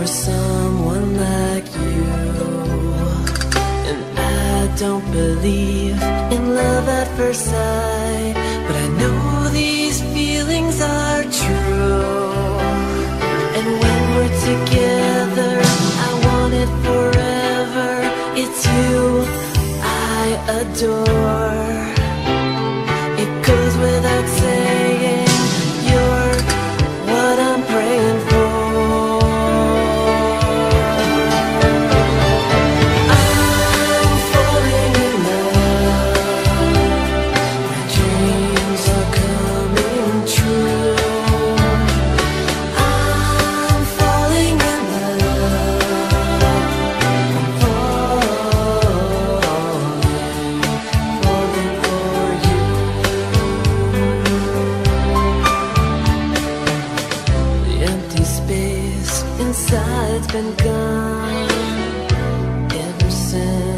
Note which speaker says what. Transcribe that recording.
Speaker 1: for someone like you. And I don't believe in love at first sight, but I know these feelings are true. And when we're together, I want it forever. It's you I adore. It goes without saying, you're what I'm praying for. I'm falling in love. My dreams are coming true. I'm falling in love. I'm falling for you. The empty space inside's been gone ever since